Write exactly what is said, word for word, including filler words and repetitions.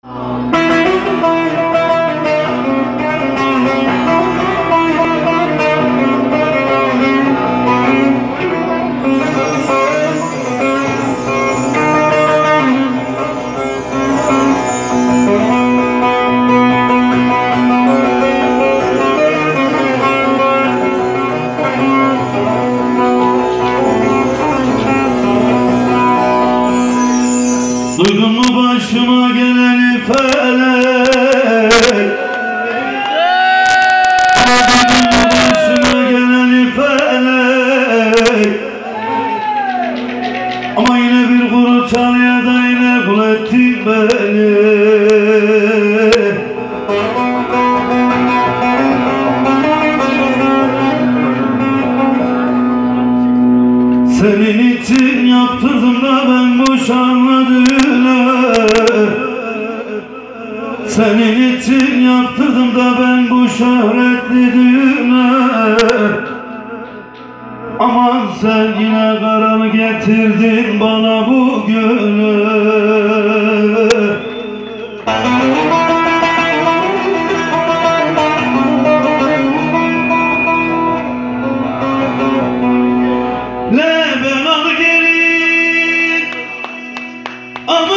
Duydun mu başıma geleni felek? Duydun mu başıma geleni felek? Ama yine bir kuru çalıya da yine kul ettin beni. Senin için yaptırdım da ben bu şanlı düğünü. Senin için yaptırdım da ben bu şöhretli düğünü. Aman sen yine karanı getirdin bana bugünü. Ne ben al gelin ama